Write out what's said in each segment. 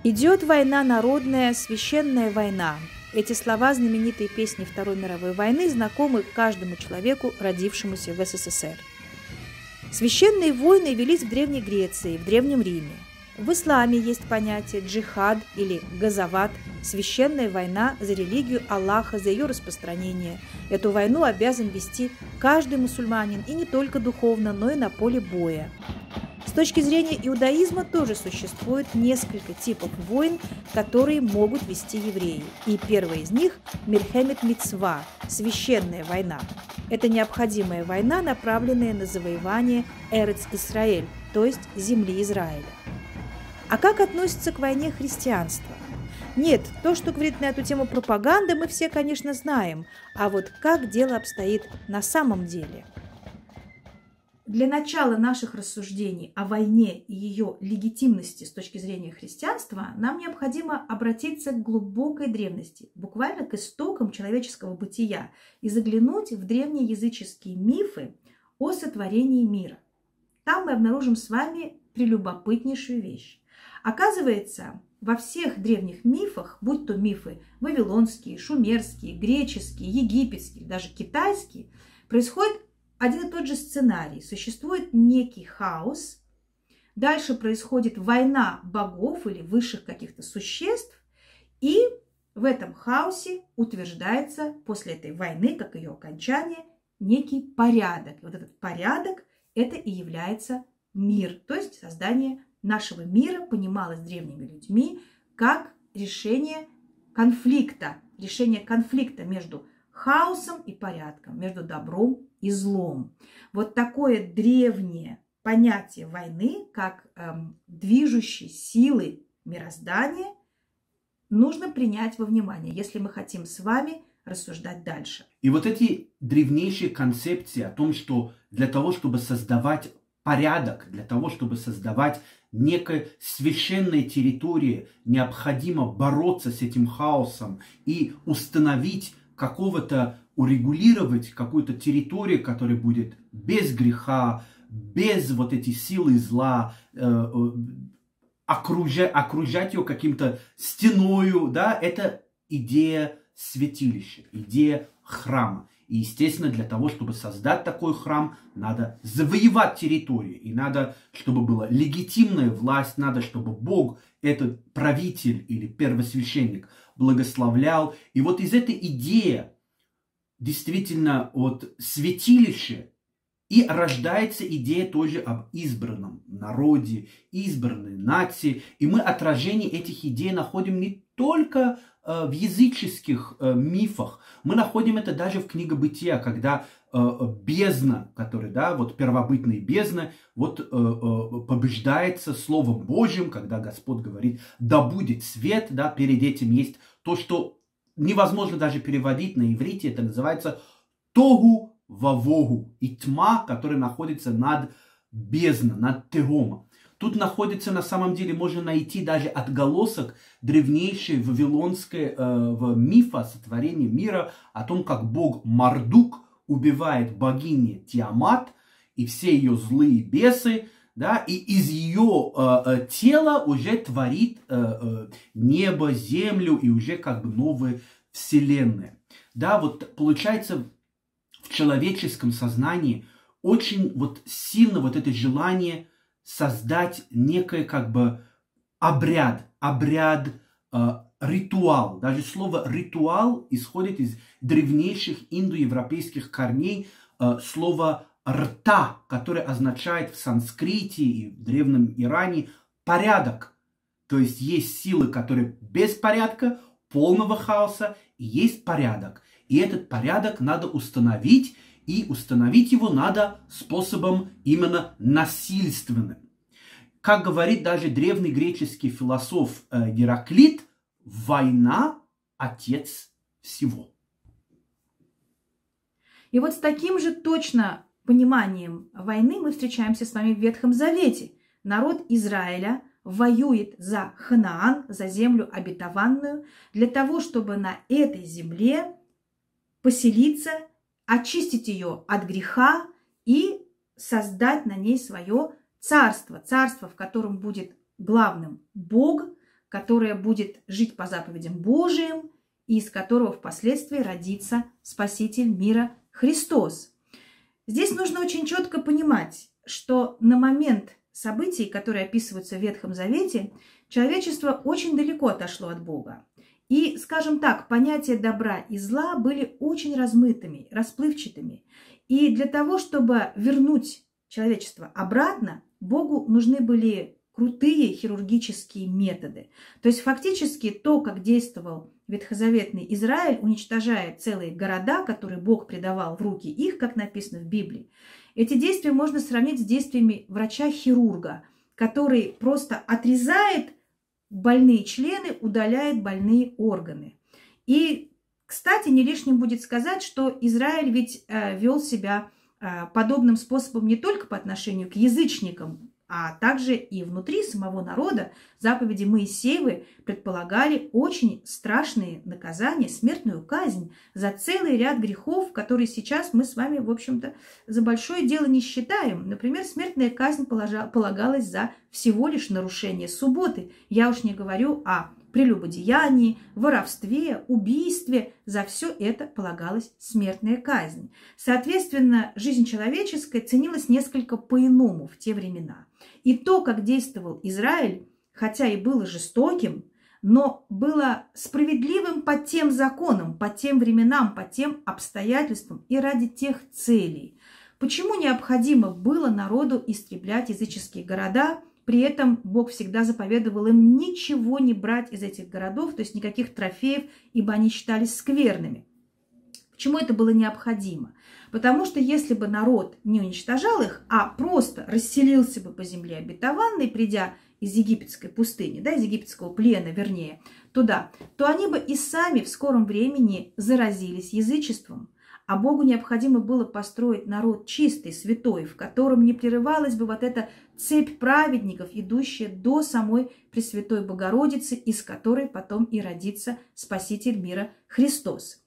Идет война народная, священная война. Эти слова знаменитой песни Второй мировой войны знакомы каждому человеку, родившемуся в СССР. Священные войны велись в Древней Греции, в Древнем Риме. В исламе есть понятие джихад или газават – священная война за религию Аллаха, за ее распространение. Эту войну обязан вести каждый мусульманин, и не только духовно, но и на поле боя. С точки зрения иудаизма тоже существует несколько типов войн, которые могут вести евреи. И первый из них – мильхемет мицва – священная война. Это необходимая война, направленная на завоевание Эрец-Исраэль, то есть земли Израиля. А как относится к войне христианство? Нет, то, что говорит на эту тему пропаганда, мы все, конечно, знаем. А вот как дело обстоит на самом деле? Для начала наших рассуждений о войне и ее легитимности с точки зрения христианства нам необходимо обратиться к глубокой древности, буквально к истокам человеческого бытия, и заглянуть в древнеязыческие мифы о сотворении мира. Там мы обнаружим с вами прелюбопытнейшую вещь. Оказывается, во всех древних мифах, будь то мифы вавилонские, шумерские, греческие, египетские, даже китайские, происходит один и тот же сценарий. Существует некий хаос, дальше происходит война богов или высших каких-то существ, и в этом хаосе утверждается после этой войны, как ее окончание, некий порядок. И вот этот порядок – это и является мир, то есть создание нашего мира понималось древними людьми как решение конфликта между хаосом и порядком, между добром и злом. Вот такое древнее понятие войны, как движущей силы мироздания, нужно принять во внимание, если мы хотим с вами рассуждать дальше. И вот эти древнейшие концепции о том, что для того, чтобы создавать порядок, для того, чтобы создавать некая священная территория, необходимо бороться с этим хаосом и установить урегулировать какую-то территорию, которая будет без греха, без вот этой силы зла, окружать ее каким-то стеною, да, это идея святилища, идея храма. И, естественно, для того, чтобы создать такой храм, надо завоевать территорию. И надо, чтобы была легитимная власть, надо, чтобы Бог, этот правитель или первосвященник, благословлял. И вот из этой идеи, действительно, от святилища, и рождается идея тоже об избранном народе, избранной нации. И мы отражение этих идей находим не только в языческих мифах. Мы находим это даже в книге Бытия, когда бездна, которая, да, вот первобытная бездна, вот побеждается Словом Божьим, когда Господь говорит, да будет свет, да, перед этим есть то, что невозможно даже переводить на иврите, это называется тогу вавогу, и тьма, которая находится над бездной, над тегомом. Тут находится, на самом деле, можно найти даже отголосок древнейшей вавилонской мифа сотворения мира о том, как бог Мардук убивает богиню Тиамат и все ее злые бесы, да, и из ее тела уже творит небо, землю и уже как бы новая вселенная. Да, вот получается в человеческом сознании очень вот сильно вот это желание создать некое как бы обряд, ритуал. Даже слово ритуал исходит из древнейших индоевропейских корней слова рта, которое означает в санскрите и в древнем Иране порядок. То есть есть силы, которые без порядка, полного хаоса, и есть порядок. И этот порядок надо установить, и установить его надо способом именно насильственным. Как говорит даже древний греческий философ Гераклит, война – отец всего. И вот с таким же точно пониманием войны мы встречаемся с вами в Ветхом Завете. Народ Израиля воюет за Ханаан, за землю обетованную, для того, чтобы на этой земле поселиться, очистить ее от греха и создать на ней свое царство. Царство, в котором будет главным Бог, которое будет жить по заповедям Божиим, и из которого впоследствии родится Спаситель мира Христос. Здесь нужно очень четко понимать, что на момент событий, которые описываются в Ветхом Завете, человечество очень далеко отошло от Бога. И, скажем так, понятия добра и зла были очень размытыми, расплывчатыми. И для того, чтобы вернуть человечество обратно, Богу нужны были крутые хирургические методы. То есть фактически то, как действовал ветхозаветный Израиль, уничтожая целые города, которые Бог предавал в руки их, как написано в Библии, эти действия можно сравнить с действиями врача-хирурга, который просто отрезает больные члены, удаляет больные органы. И, кстати, не лишним будет сказать, что Израиль ведь вел себя подобным способом не только по отношению к язычникам, а также и внутри самого народа. Заповеди Моисеевы предполагали очень страшные наказания, смертную казнь за целый ряд грехов, которые сейчас мы с вами, в общем-то, за большое дело не считаем. Например, смертная казнь полагалась за всего лишь нарушение субботы. Я уж не говорю о прелюбодеянии, воровстве, убийстве. За все это полагалась смертная казнь. Соответственно, жизнь человеческая ценилась несколько по-иному в те времена. И то, как действовал Израиль, хотя и было жестоким, но было справедливым по тем законам, по тем временам, по тем обстоятельствам и ради тех целей. Почему необходимо было народу истреблять языческие города? При этом Бог всегда заповедовал им ничего не брать из этих городов, то есть никаких трофеев, ибо они считались скверными. Почему это было необходимо? Потому что если бы народ не уничтожал их, а просто расселился бы по земле обетованной, придя из египетской пустыни, из египетского плена, вернее, туда, то они бы и сами в скором времени заразились язычеством. А Богу необходимо было построить народ чистый, святой, в котором не прерывалась бы вот эта цепь праведников, идущая до самой Пресвятой Богородицы, из которой потом и родится Спаситель мира Христос.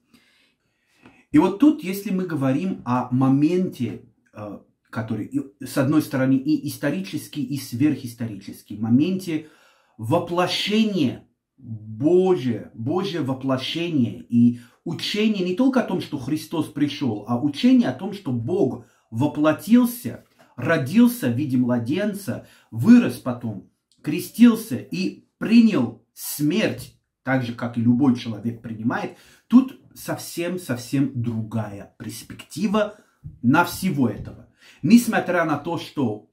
И вот тут, если мы говорим о моменте, который, с одной стороны, и исторический, и сверхисторический, моменте воплощения Божие воплощение и учение не только о том, что Христос пришел, а учение о том, что Бог воплотился, родился в виде младенца, вырос потом, крестился и принял смерть, так же, как и любой человек принимает. Тут совсем другая перспектива на всего этого. Несмотря на то, что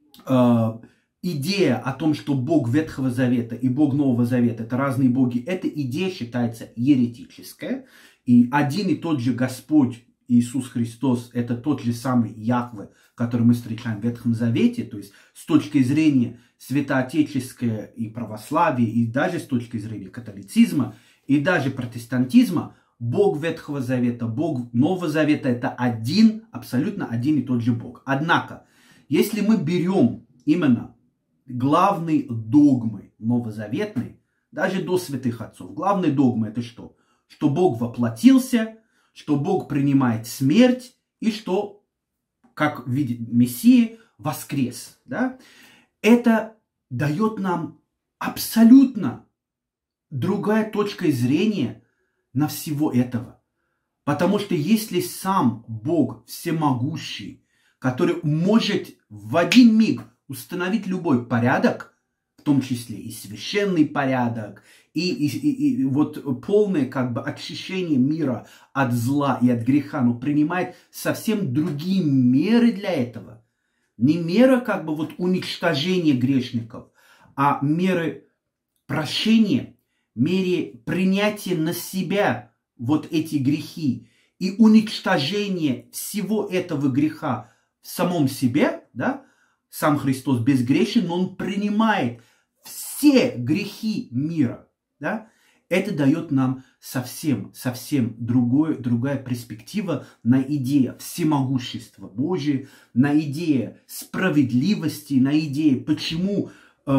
идея о том, что Бог Ветхого Завета и Бог Нового Завета – это разные боги, эта идея считается еретическая. И один и тот же Господь Иисус Христос – это тот же самый Яхве, который мы встречаем в Ветхом Завете. То есть с точки зрения святоотеческого и православия, и даже с точки зрения католицизма, и даже протестантизма, Бог Ветхого Завета, Бог Нового Завета – это абсолютно один и тот же Бог. Однако, если мы берем именно главные догмы новозаветные, даже до святых отцов, главные догмы – это что? Что Бог воплотился, что Бог принимает смерть и что, как видит Мессия, воскрес. Да? Это дает нам абсолютно другая точка зрения на всего этого. Потому что если сам Бог всемогущий, который может в один миг установить любой порядок, в том числе и священный порядок, и вот полное очищение мира от зла и от греха, но принимает совсем другие меры для этого. Не мера уничтожения грешников, а меры прощения, мере принятия на себя вот эти грехи и уничтожения всего этого греха в самом себе, да? Сам Христос безгрешен, но Он принимает все грехи мира, да? Это дает нам совсем другая перспектива на идею всемогущества Божия, на идею справедливости, на идею, почему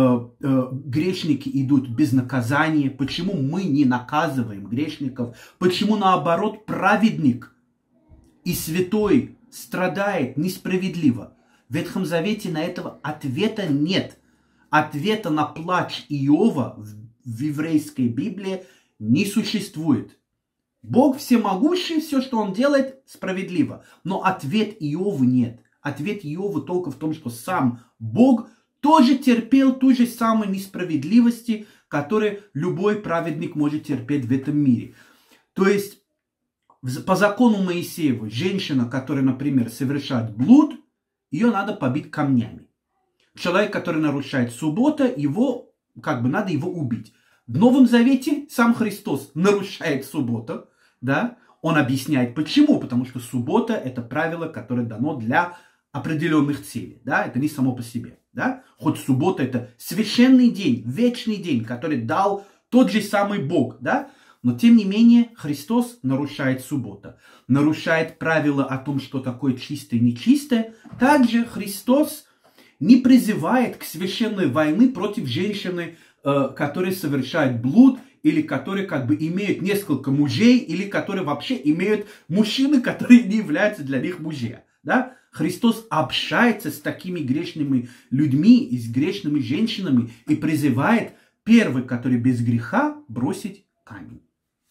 грешники идут без наказания, почему мы не наказываем грешников, почему наоборот праведник и святой страдает несправедливо. В Ветхом Завете на этого ответа нет. Ответа на плач Иова в еврейской Библии не существует. Бог всемогущий, все, что он делает, справедливо. Но ответ Иова нет. Ответ Иова только в том, что сам Бог тоже терпел ту же самую несправедливость, которую любой праведник может терпеть в этом мире. То есть, по закону Моисеева, женщина, которая, например, совершает блуд, ее надо побить камнями. Человек, который нарушает субботу, его, надо его убить. В Новом Завете сам Христос нарушает субботу, да? Он объясняет почему, потому что суббота это правило, которое дано для определенных целей, да? Это не само по себе, да? Хоть суббота это священный день, вечный день, который дал тот же самый Бог, да? Но тем не менее Христос нарушает субботу, нарушает правила о том, что такое чистое и нечистое. Также Христос не призывает к священной войне против женщины, которые совершают блуд, или которые имеют несколько мужей, или которые вообще имеют мужчины, которые не являются для них мужья. Да? Христос общается с такими грешными людьми и с грешными женщинами и призывает первый, который без греха, бросить камень.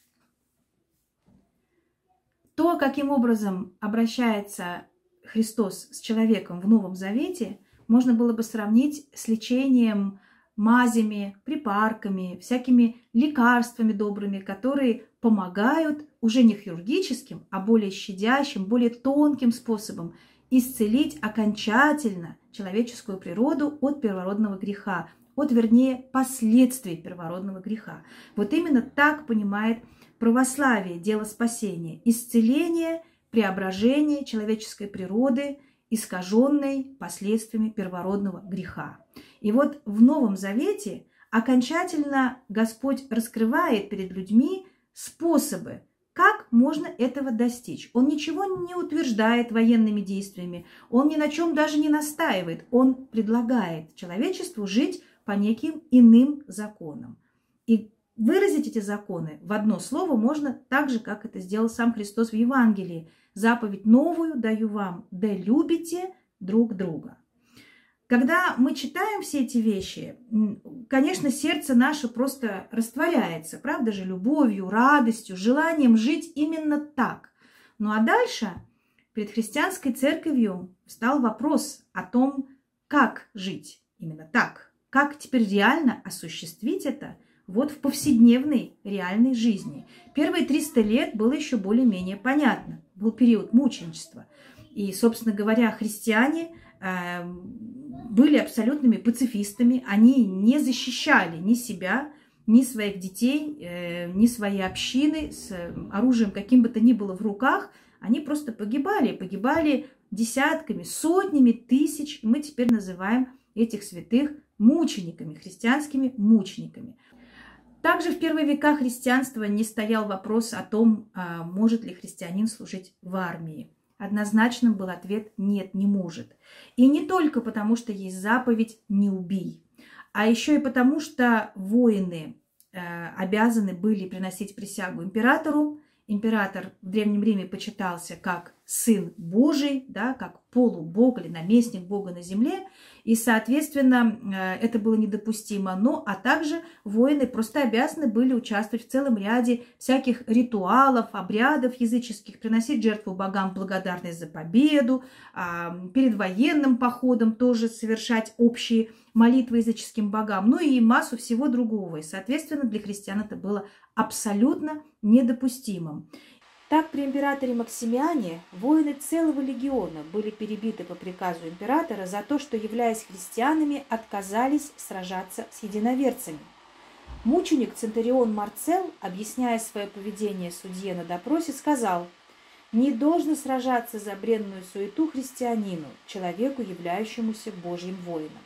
То, каким образом обращается Христос с человеком в Новом Завете, можно было бы сравнить с лечением мазями, припарками, всякими лекарствами добрыми, которые помогают уже не хирургическим, а более щадящим, более тонким способом исцелить окончательно человеческую природу от первородного греха, вернее, последствий первородного греха. Вот именно так понимает православие дело спасения, исцеление, преображение человеческой природы, искаженной последствиями первородного греха. И вот в Новом Завете окончательно Господь раскрывает перед людьми способы, как можно этого достичь. Он ничего не утверждает военными действиями, он ни на чем даже не настаивает, он предлагает человечеству жить по неким иным законам. И выразить эти законы в одно слово можно так же, как это сделал сам Христос в Евангелии. «Заповедь новую даю вам, да любите друг друга». Когда мы читаем все эти вещи, конечно, сердце наше просто растворяется, правда же, любовью, радостью, желанием жить именно так. Ну а дальше перед христианской церковью встал вопрос о том, как жить именно так, как теперь реально осуществить это в повседневной реальной жизни. Первые 300 лет было еще более-менее понятно, был период мученичества. И, собственно говоря, христиане были абсолютными пацифистами, они не защищали ни себя, ни своих детей, ни своей общины с оружием каким бы то ни было в руках, они просто погибали десятками, сотнями тысяч. Мы теперь называем этих святых мучениками, христианскими мучениками. Также в первые века христианства не стоял вопрос о том, может ли христианин служить в армии. Однозначным был ответ «нет, не может». И не только потому, что есть заповедь «не убий», а еще и потому, что воины обязаны были приносить присягу императору. Император в Древнем Риме почитался как сын Божий, да, как полубог или наместник Бога на земле. И, соответственно, это было недопустимо. А также воины просто обязаны были участвовать в целом ряде всяких ритуалов, обрядов языческих, приносить жертву богам благодарность за победу, перед военным походом тоже совершать общие молитвы языческим богам, и массу всего другого. И, соответственно, для христиан это было абсолютно недопустимым. Так, при императоре Максимиане воины целого легиона были перебиты по приказу императора за то, что, являясь христианами, отказались сражаться с единоверцами. Мученик Центурион Марцел, объясняя свое поведение судье на допросе, сказал: «Не должно сражаться за бренную суету христианину, человеку, являющемуся Божьим воином».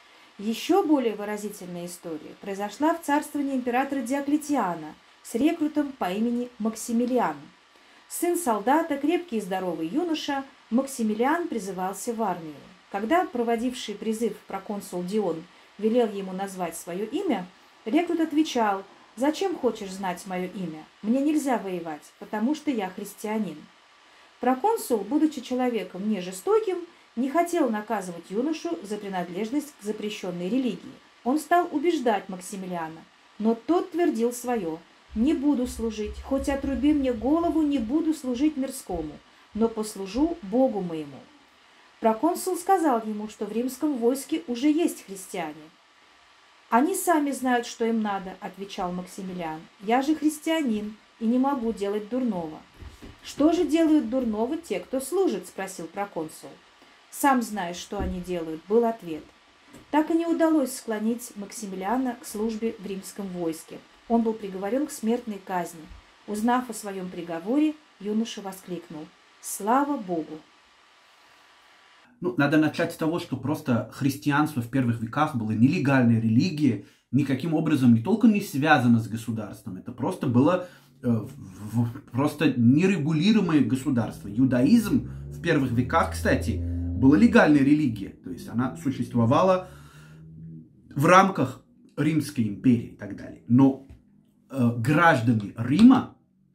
Еще более выразительная история произошла в царствовании императора Диоклетиана с рекрутом по имени Максимилиан. Сын солдата, крепкий и здоровый юноша, Максимилиан призывался в армию. Когда проводивший призыв проконсул Дион велел ему назвать свое имя, рекрут отвечал: «Зачем хочешь знать мое имя? Мне нельзя воевать, потому что я христианин». Проконсул, будучи человеком не жестоким, не хотел наказывать юношу за принадлежность к запрещенной религии. Он стал убеждать Максимилиана: Но тот твердил свое: «Не буду служить, хоть отруби мне голову, не буду служить мирскому, но послужу Богу моему». Проконсул сказал ему, что в римском войске уже есть христиане. «Они сами знают, что им надо», — отвечал Максимилиан. «Я же христианин и не могу делать дурного». «Что же делают дурного те, кто служит?» — спросил проконсул. «Сам знаешь, что они делают», — был ответ. Так и не удалось склонить Максимилиана к службе в римском войске. Он был приговорен к смертной казни. Узнав о своем приговоре, юноша воскликнул: «Слава Богу!» Ну, надо начать с того, что просто христианство в первых веках было нелегальной религией, никаким образом не только не связано с государством, это просто было просто нерегулируемое государство. Иудаизм в первых веках, кстати, была легальной религией, то есть она существовала в рамках Римской империи и так далее. Но гражданин Рима,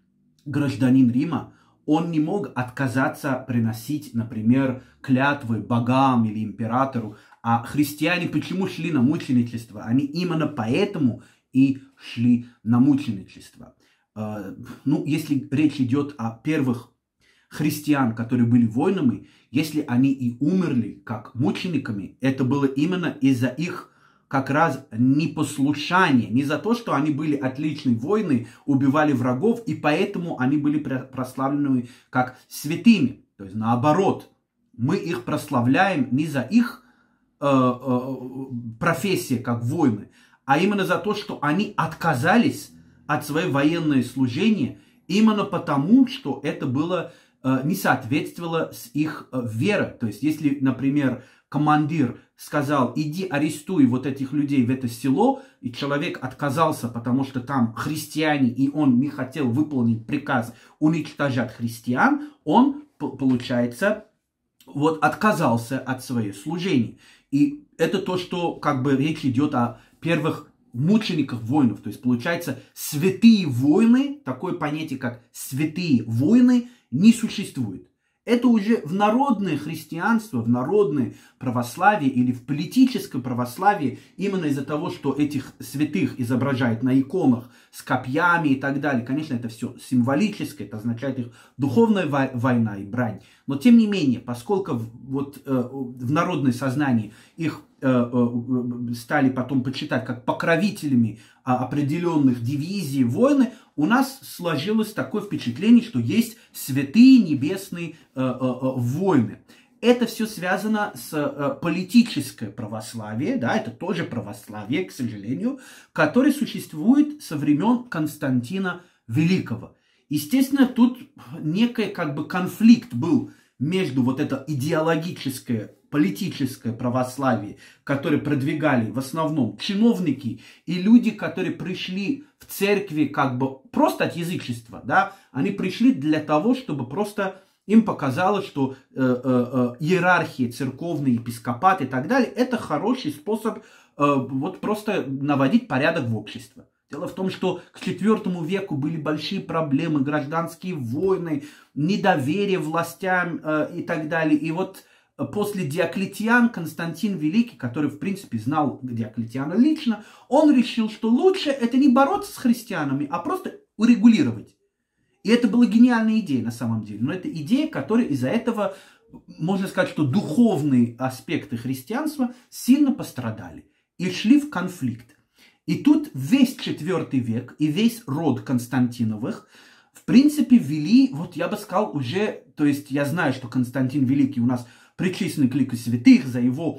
он не мог отказаться приносить, например, клятвы богам или императору. А христиане почему шли на мученичество? Они именно поэтому и шли на мученичество. Ну, если речь идет о первых христиан, которые были воинами, если они и умерли как мучениками, это было именно из-за их как раз непослушания, не за то, что они были отличные воины, убивали врагов, и поэтому они были прославлены как святыми. То есть наоборот, мы их прославляем не за их профессии как воины, а именно за то, что они отказались от своего военного служения, именно потому, что это было не соответствовало с их верой. То есть, если, например, командир сказал: иди арестуй вот этих людей в это село, и человек отказался, потому что там христиане, и он не хотел выполнить приказ уничтожать христиан, он, получается, вот отказался от своего служения. И это то, что как бы речь идет о первых мучениках воинов. То есть, получается, святые воины, такое понятие, как святые воины, не существует. Это уже в народное христианство, в народное православие или в политическое православие, именно из-за того, что этих святых изображают на иконах с копьями и так далее. Конечно, это все символическое, это означает их духовная война и брань. Но тем не менее, поскольку вот в народное сознание их стали потом почитать как покровителями определенных дивизий, войны, у нас сложилось такое впечатление, что есть святые небесные войны. Это все связано с политическое православие, да, это тоже православие, к сожалению, которое существует со времен Константина Великого. Естественно, тут некий как бы конфликт был между вот это идеологическое, политическое православие, которое продвигали в основном чиновники и люди, которые пришли в церкви как бы просто от язычества, да, они пришли для того, чтобы просто им показалось, что иерархия церковная, епископат и так далее, это хороший способ вот просто наводить порядок в обществе. Дело в том, что к IV веку были большие проблемы, гражданские войны, недоверие властям и так далее. И вот после Диоклетиана Константин Великий, который, в принципе, знал Диоклетиана лично, он решил, что лучше это не бороться с христианами, а просто урегулировать. И это была гениальная идея на самом деле. Но это идея, которая из-за этого, можно сказать, что духовные аспекты христианства сильно пострадали и шли в конфликт. И тут весь IV век и весь род Константиновых, в принципе, вели, вот я бы сказал, уже, то есть я знаю, что Константин Великий у нас причислен к лику святых за его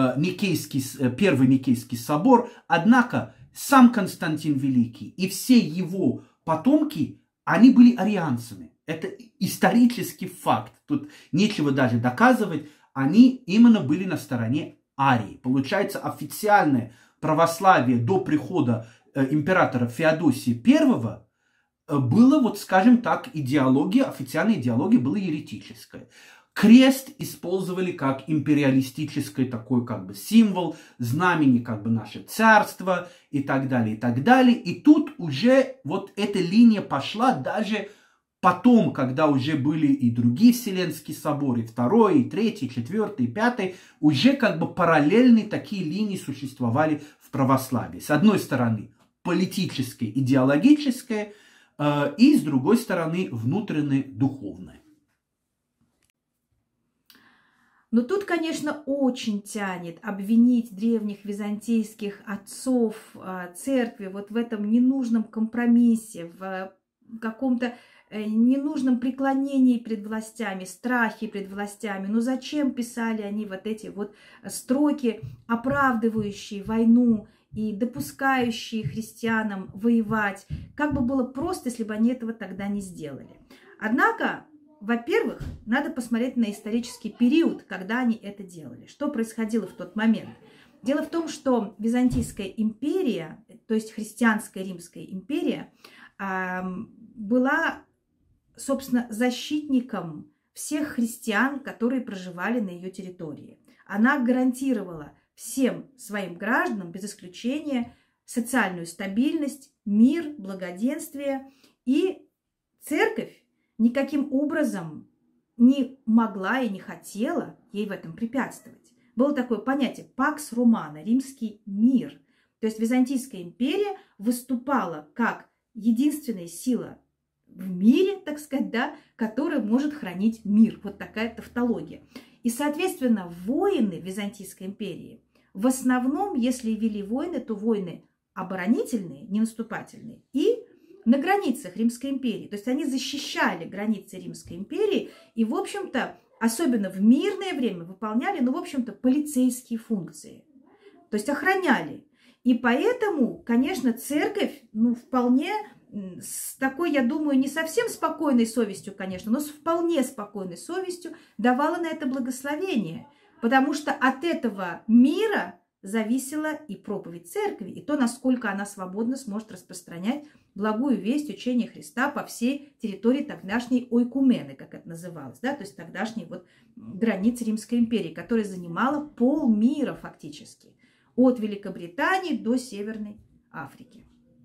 Первый Никейский собор, однако сам Константин Великий и все его потомки, они были арианцами. Это исторический факт, тут нечего даже доказывать, они именно были на стороне Арии. Получается, официальное православие до прихода императора Феодосия I было, вот скажем так, идеология, официальная идеология была еретическая. Крест использовали как империалистический такой как бы символ, знамени как бы наше царство и так далее, и так далее. И тут уже вот эта линия пошла даже потом, когда уже были и другие Вселенские соборы, второй, и третий, четвертый, и пятый, уже как бы параллельные такие линии существовали в православии. С одной стороны, политическое, идеологическое, и, с другой стороны, внутреннее, духовное. Но тут, конечно, очень тянет обвинить древних византийских отцов церкви вот в этом ненужном компромиссе, в каком-то ненужном преклонении перед властями, страхе перед властями. Ну зачем писали они вот эти вот строки, оправдывающие войну и допускающие христианам воевать? Как бы было просто, если бы они этого тогда не сделали. Однако, во-первых, надо посмотреть на исторический период, когда они это делали. Что происходило в тот момент? Дело в том, что Византийская империя, то есть христианская Римская империя, была, собственно, защитником всех христиан, которые проживали на ее территории. Она гарантировала всем своим гражданам, без исключения, социальную стабильность, мир, благоденствие. И церковь никаким образом не могла и не хотела ей в этом препятствовать. Было такое понятие «пакс романа», римский мир. То есть Византийская империя выступала как единственная сила в мире, так сказать, да, которая может хранить мир. Вот такая тавтология. И, соответственно, воины Византийской империи в основном, если вели войны, то войны оборонительные, не наступательные, и на границах Римской империи. То есть они защищали границы Римской империи и, в общем-то, особенно в мирное время выполняли, ну, в общем-то, полицейские функции. То есть охраняли. И поэтому, конечно, церковь, ну, вполне с такой, я думаю, не совсем спокойной совестью, конечно, но с вполне спокойной совестью давала на это благословение. Потому что от этого мира зависела и проповедь церкви, и то, насколько она свободно сможет распространять благую весть учения Христа по всей территории тогдашней ойкумены, как это называлось, да, то есть тогдашней вот границы Римской империи, которая занимала полмира фактически, от Великобритании до Северной Африки.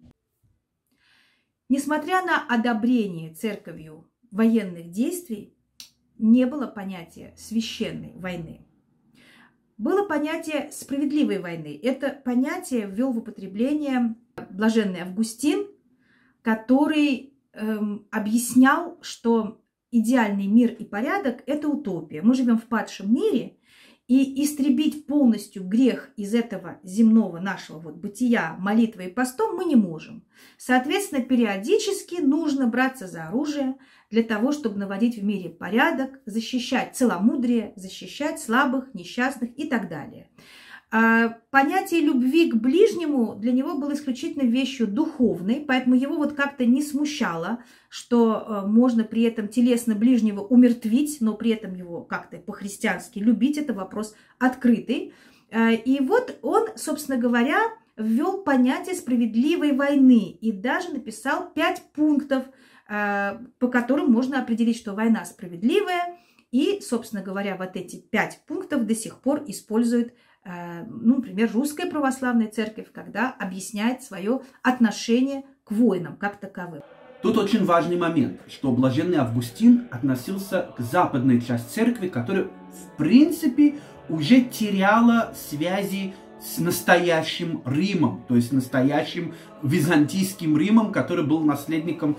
Несмотря на одобрение церковью военных действий, не было понятия священной войны. Было понятие справедливой войны. Это понятие ввел в употребление блаженный Августин, который объяснял, что идеальный мир и порядок – это утопия. Мы живем в падшем мире, и истребить полностью грех из этого земного нашего вот бытия молитвой и постом мы не можем. Соответственно, периодически нужно браться за оружие для того, чтобы наводить в мире порядок, защищать целомудрие, защищать слабых, несчастных и так далее. Понятие любви к ближнему для него было исключительно вещью духовной, поэтому его вот как-то не смущало, что можно при этом телесно ближнего умертвить, но при этом его как-то по-христиански любить. Это вопрос открытый. И вот он, собственно говоря, ввел понятие справедливой войны и даже написал 5 пунктов, по которым можно определить, что война справедливая. И, собственно говоря, вот эти 5 пунктов до сих пор используют, ну, например, Русская Православная Церковь, когда объясняет свое отношение к войнам как таковым. Тут очень важный момент, что блаженный Августин относился к западной части церкви, которая, в принципе, уже теряла связи с настоящим Римом, то есть настоящим византийским Римом, который был наследником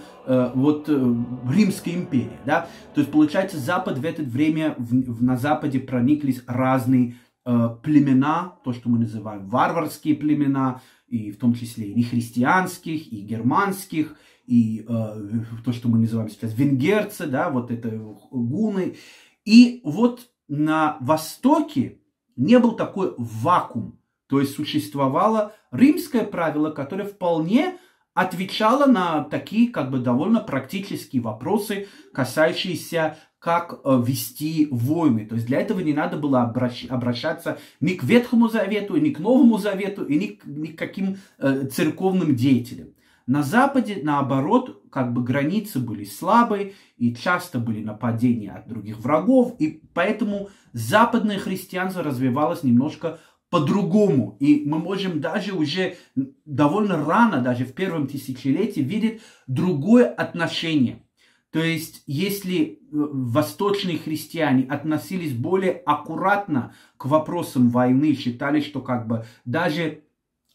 Римской империи. Да? То есть, получается, Запад в это время, на Западе прониклись разные племена, то, что мы называем варварские племена, и в том числе и нехристианских, и германских, и то, что мы называем сейчас венгерцы, да, вот это гуны. И вот на Востоке не был такой вакуум, то есть существовало римское правило, которое вполне отвечало на такие как бы довольно практические вопросы, касающиеся как вести войны. То есть для этого не надо было обращаться ни к Ветхому Завету, ни к Новому Завету, и ни к каким церковным деятелям. На Западе, наоборот, как бы границы были слабые, и часто были нападения от других врагов, и поэтому западное христианство развивалось немножко по-другому. И мы можем даже уже довольно рано, даже в первом тысячелетии, видеть другое отношение. То есть, если восточные христиане относились более аккуратно к вопросам войны, считали, что как бы даже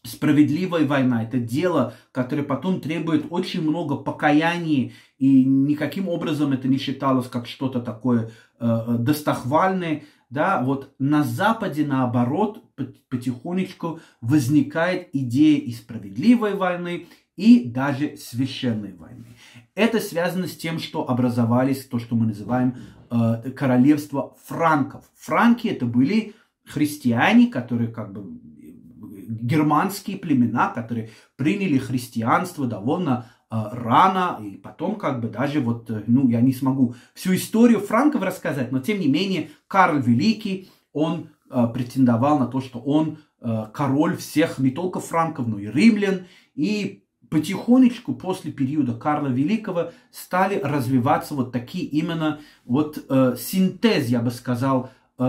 справедливая война, это дело, которое потом требует очень много покаяния, и никаким образом это не считалось как что-то такое достохвальное. Да, вот на Западе, наоборот, потихонечку возникает идея и справедливой войны, и даже священной войны. Это связано с тем, что образовались то, что мы называем королевство франков. Франки это были христиане, которые как бы германские племена, которые приняли христианство довольно рано, и потом как бы даже вот, ну, я не смогу всю историю франков рассказать, но тем не менее Карл Великий, он претендовал на то, что он король всех, не только франков, но и римлян, и потихонечку после периода Карла Великого стали развиваться вот такие именно вот синтез, я бы сказал,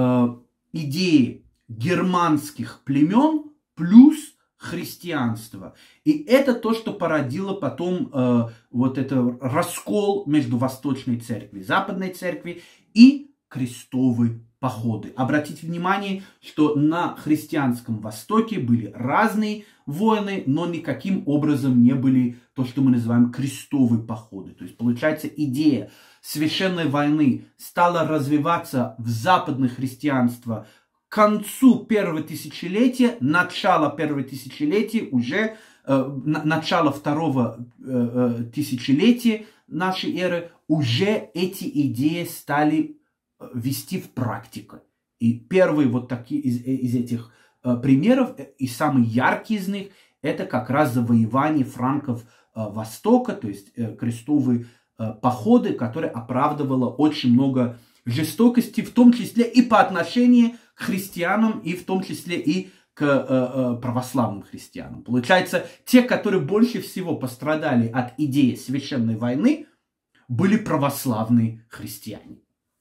идеи германских племен плюс христианство. И это то, что породило потом вот это раскол между Восточной Церковью, Западной Церкви и крестовые походы. Обратите внимание, что на христианском Востоке были разные войны, но никаким образом не были то, что мы называем крестовые походы. То есть, получается, идея священной войны стала развиваться в западное христианство к концу первого тысячелетия, начало первого тысячелетия, уже начало второго тысячелетия нашей эры, уже эти идеи стали вести в практику. И первые вот такие из этих примеров, и самый яркий из них, это как раз завоевание франков Востока, то есть крестовые походы, которые оправдывало очень много жестокости, в том числе и по отношению к христианам, и в том числе и к православным христианам. Получается, те, которые больше всего пострадали от идеи священной войны, были православные христиане.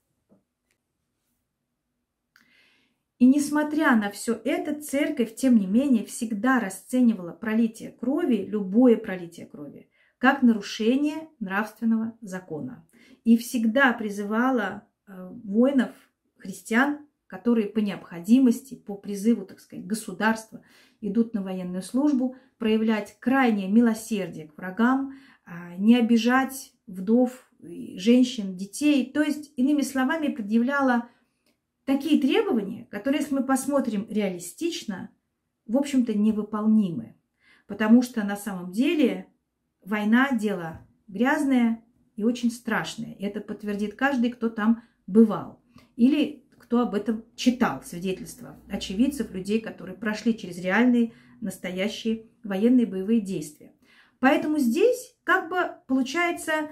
И несмотря на все это, церковь, тем не менее, всегда расценивала пролитие крови, любое пролитие крови, как нарушение нравственного закона. И всегда призывала воинов, христиан, которые по необходимости, по призыву, так сказать, государства идут на военную службу, проявлять крайнее милосердие к врагам, не обижать вдов, женщин, детей. То есть, иными словами, предъявляла такие требования, которые, если мы посмотрим реалистично, в общем-то, невыполнимы. Потому что на самом деле война – дело грязное и очень страшное. И это подтвердит каждый, кто там бывал. Или кто об этом читал свидетельства очевидцев, людей, которые прошли через реальные, настоящие военные боевые действия. Поэтому здесь как бы получается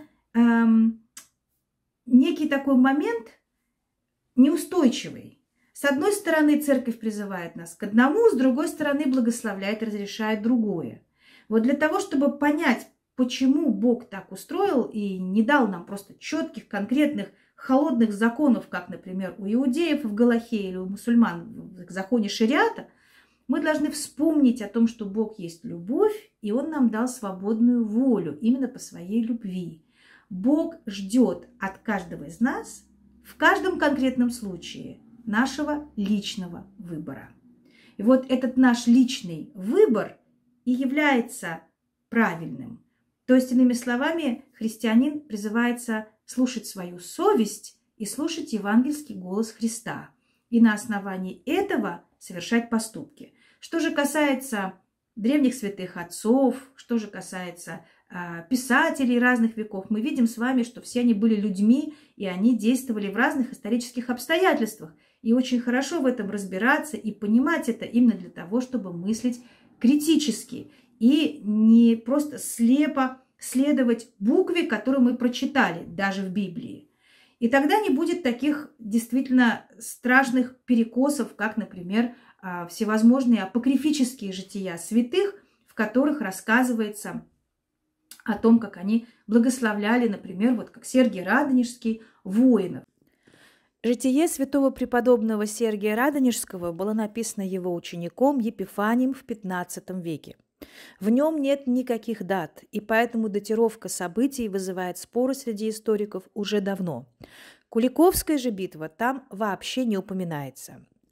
некий такой момент неустойчивый. С одной стороны, церковь призывает нас к одному, с другой стороны, благословляет и разрешает другое. Вот для того, чтобы понять, почему Бог так устроил и не дал нам просто четких, конкретных, холодных законов, как, например, у иудеев в Галахе или у мусульман в законе шариата, мы должны вспомнить о том, что Бог есть любовь, и Он нам дал свободную волю именно по своей любви. Бог ждет от каждого из нас в каждом конкретном случае нашего личного выбора. И вот этот наш личный выбор и является правильным. То есть, иными словами, христианин призывается слушать свою совесть и слушать евангельский голос Христа. И на основании этого совершать поступки. Что же касается древних святых отцов, что же касается писателей разных веков, мы видим с вами, что все они были людьми, и они действовали в разных исторических обстоятельствах. И очень хорошо в этом разбираться и понимать это именно для того, чтобы мыслить критически и не просто слепо следовать букве, которую мы прочитали даже в Библии. И тогда не будет таких действительно страшных перекосов, как, например, всевозможные апокрифические жития святых, в которых рассказывается о том, как они благословляли, например, вот как Сергий Радонежский, воинов. Житие святого преподобного Сергия Радонежского было написано его учеником Епифанием в XV веке. В нем нет никаких дат, и поэтому датировка событий вызывает споры среди историков уже давно. Куликовская же битва там вообще не упоминается.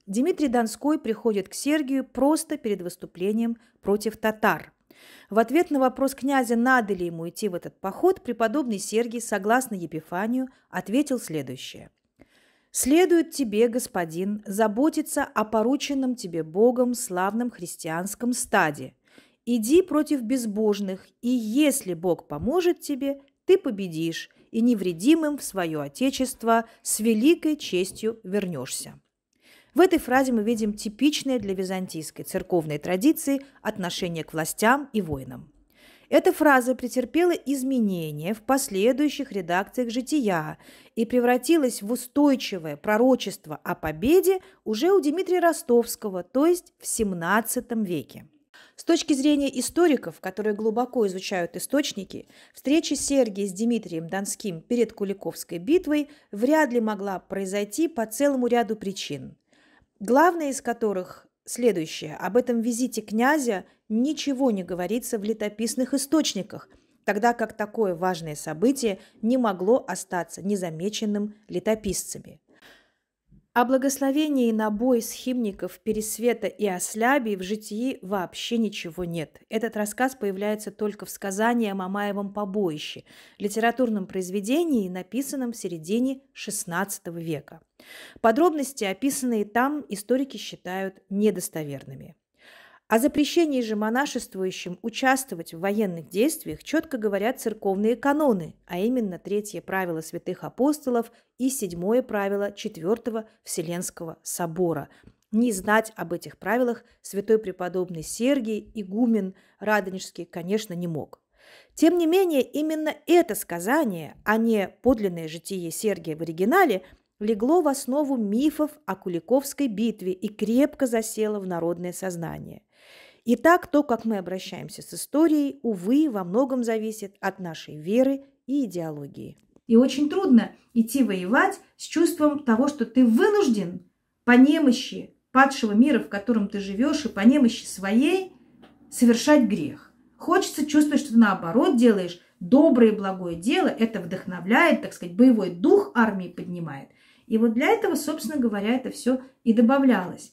Дмитрий Донской приходит к Сергию просто перед выступлением против татар. В ответ на вопрос князя, надо ли ему идти в этот поход, преподобный Сергий, согласно Епифанию, ответил следующее. «Следует тебе, господин, заботиться о порученном тебе Богом славном христианском стаде. Иди против безбожных, и если Бог поможет тебе, ты победишь, и невредимым в свое отечество с великой честью вернешься». В этой фразе мы видим типичное для византийской церковной традиции отношение к властям и воинам. Эта фраза претерпела изменения в последующих редакциях «Жития» и превратилась в устойчивое пророчество о победе уже у Дмитрия Ростовского, то есть в XVII веке. С точки зрения историков, которые глубоко изучают источники, встреча Сергия с Дмитрием Донским перед Куликовской битвой вряд ли могла произойти по целому ряду причин. Главное из которых следующее. Об этом визите князя ничего не говорится в летописных источниках, тогда как такое важное событие не могло остаться незамеченным летописцами. О благословении на бой схимников Пересвета и Ослябий в Житии вообще ничего нет. Этот рассказ появляется только в сказании о Мамаевом побоище, литературном произведении, написанном в середине XVI века. Подробности, описанные там, историки считают недостоверными. О запрещении же монашествующим участвовать в военных действиях четко говорят церковные каноны, а именно третье правило святых апостолов и седьмое правило Четвертого Вселенского собора. Не знать об этих правилах святой преподобный Сергий, игумен Радонежский, конечно, не мог. Тем не менее, именно это сказание, а не подлинное житие Сергия в оригинале, легло в основу мифов о Куликовской битве и крепко засело в народное сознание. Итак, то, как мы обращаемся с историей, увы, во многом зависит от нашей веры и идеологии. И очень трудно идти воевать с чувством того, что ты вынужден по немощи падшего мира, в котором ты живешь, и по немощи своей совершать грех. Хочется чувствовать, что ты наоборот делаешь доброе и благое дело, это вдохновляет, так сказать, боевой дух армии поднимает. И вот для этого, собственно говоря, это все и добавлялось.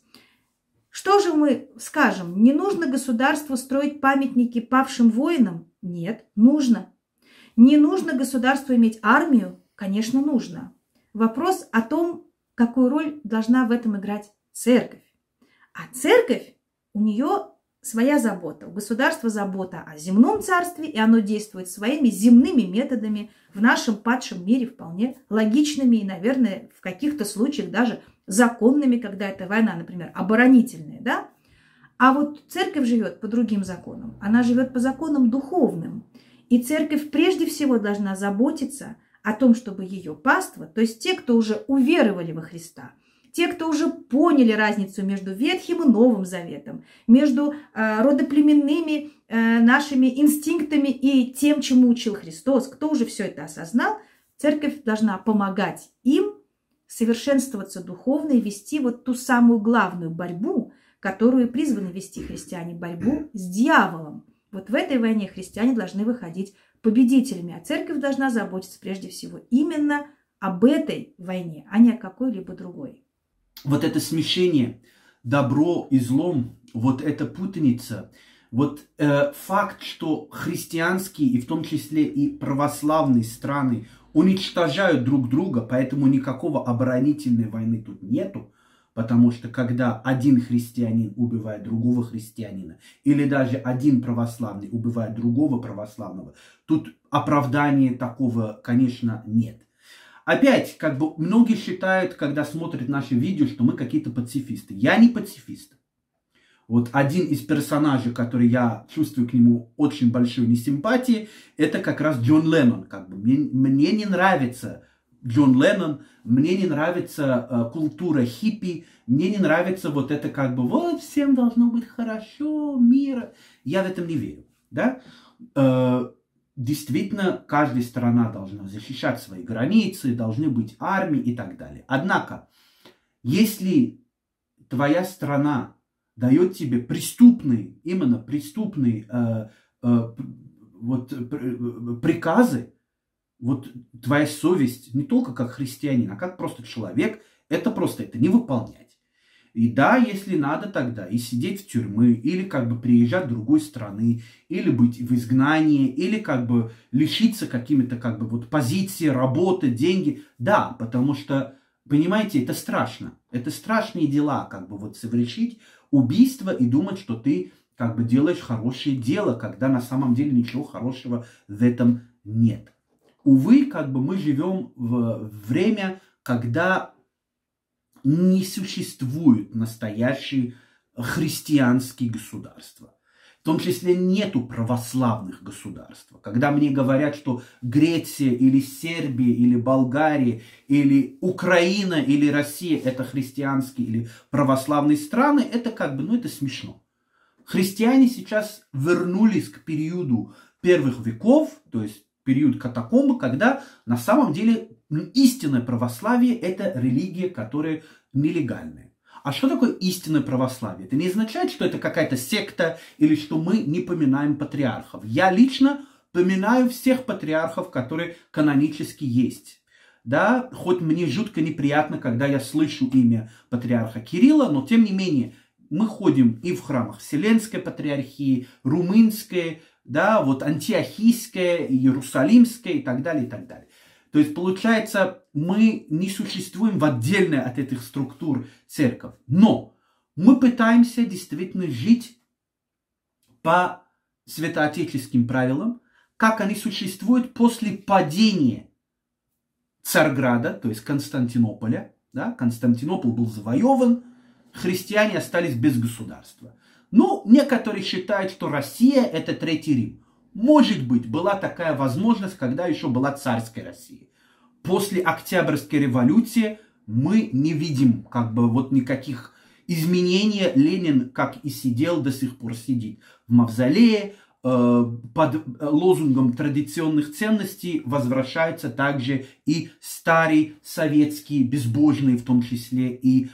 Что же мы скажем? Не нужно государству строить памятники павшим воинам? Нет, нужно. Не нужно государству иметь армию? Конечно, нужно. Вопрос о том, какую роль должна в этом играть церковь. А церковь, у нее своя забота. У государства забота о земном царстве, и оно действует своими земными методами в нашем падшем мире, вполне логичными и, наверное, в каких-то случаях даже законными, когда это война, например, оборонительная, да? А вот церковь живет по другим законам. Она живет по законам духовным. И церковь прежде всего должна заботиться о том, чтобы ее паства, то есть те, кто уже уверовали во Христа, те, кто уже поняли разницу между Ветхим и Новым Заветом, между родоплеменными нашими инстинктами и тем, чему учил Христос, кто уже все это осознал, церковь должна помогать им совершенствоваться духовно и вести вот ту самую главную борьбу, которую призваны вести христиане, борьбу с дьяволом. Вот в этой войне христиане должны выходить победителями, а церковь должна заботиться прежде всего именно об этой войне, а не о какой-либо другой. Вот это смешение добро и злом, вот эта путаница, вот факт, что христианские и в том числе и православные страны уничтожают друг друга, поэтому никакого оборонительной войны тут нету, потому что когда один христианин убивает другого христианина, или даже один православный убивает другого православного, тут оправдания такого, конечно, нет. Опять, как бы многие считают, когда смотрят наши видео, что мы какие-то пацифисты. Я не пацифист. Вот один из персонажей, который я чувствую к нему очень большую несимпатию, это как раз Джон Леннон. Как бы. Мне не нравится Джон Леннон, мне не нравится культура хиппи, мне не нравится вот это как бы вот всем должно быть хорошо, мир. Я в этом не верю. Да? Действительно, каждая страна должна защищать свои границы, должны быть армии и так далее. Однако, если твоя страна дает тебе преступные, именно преступные приказы, вот твоя совесть не только как христианин, а как просто человек, это не выполнять. И да, если надо, тогда и сидеть в тюрьме, или как бы приезжать в другой страны, или быть в изгнании, или как бы лишиться какими-то как бы вот позиции, работы, деньги. Да, потому что, понимаете, это страшно. Это страшные дела, как бы вот совершить убийство и думать, что ты как бы делаешь хорошее дело, когда на самом деле ничего хорошего в этом нет. Увы, как бы мы живем в время, когда не существует настоящие христианские государства. В том числе нету православных государств. Когда мне говорят, что Греция или Сербия или Болгария или Украина или Россия это христианские или православные страны, это как бы, ну это смешно. Христиане сейчас вернулись к периоду первых веков, то есть период катакомбы, когда на самом деле истинное православие – это религия, которая нелегальная. А что такое истинное православие? Это не означает, что это какая-то секта или что мы не поминаем патриархов. Я лично поминаю всех патриархов, которые канонически есть. Да, хоть мне жутко неприятно, когда я слышу имя патриарха Кирилла, но тем не менее мы ходим и в храмах Вселенской патриархии, Румынской, да, вот Антиохийская, Иерусалимская и так далее, и так далее. То есть, получается, мы не существуем в отдельной от этих структур церковь. Но мы пытаемся действительно жить по святоотеческим правилам, как они существуют после падения Царьграда, то есть Константинополя. Да? Константинополь был завоеван, христиане остались без государства. Ну, некоторые считают, что Россия – это Третий Рим. Может быть, была такая возможность, когда еще была царская Россия. После Октябрьской революции мы не видим как бы вот никаких изменений. Ленин, как и сидел, до сих пор сидит в мавзолее. Под лозунгом традиционных ценностей возвращаются также и старые советские, безбожные в том числе, и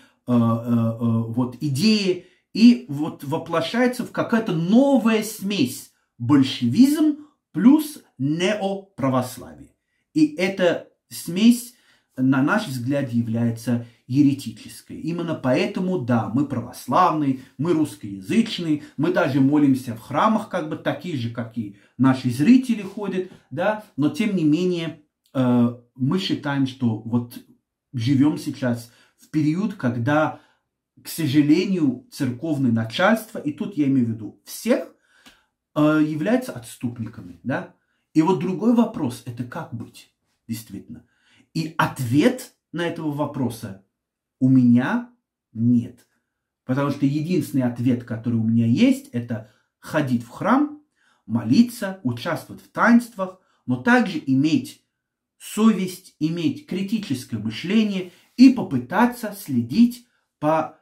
вот идеи. И вот воплощается в какая-то новая смесь большевизм плюс неоправославие. И эта смесь, на наш взгляд, является еретической. Именно поэтому, да, мы православные, мы русскоязычные, мы даже молимся в храмах, как бы такие же, как и наши зрители ходят, да, но тем не менее мы считаем, что вот живем сейчас в период, когда, к сожалению, церковное начальство, и тут я имею в виду всех, являются отступниками, да. И вот другой вопрос, это как быть, действительно. И ответ на этого вопроса у меня нет. Потому что единственный ответ, который у меня есть, это ходить в храм, молиться, участвовать в таинствах, но также иметь совесть, иметь критическое мышление и попытаться следить по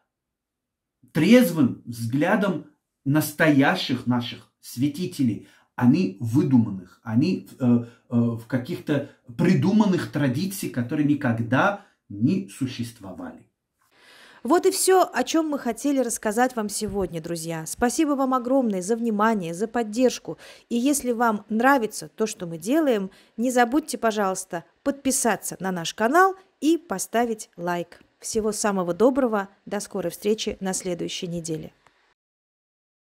трезвым взглядам настоящих наших святителей, они выдуманных, они в каких-то придуманных традициях, которые никогда не существовали. Вот и все, о чем мы хотели рассказать вам сегодня, друзья. Спасибо вам огромное за внимание, за поддержку. И если вам нравится то, что мы делаем, не забудьте, пожалуйста, подписаться на наш канал и поставить лайк. Всего самого доброго, до скорой встречи на следующей неделе.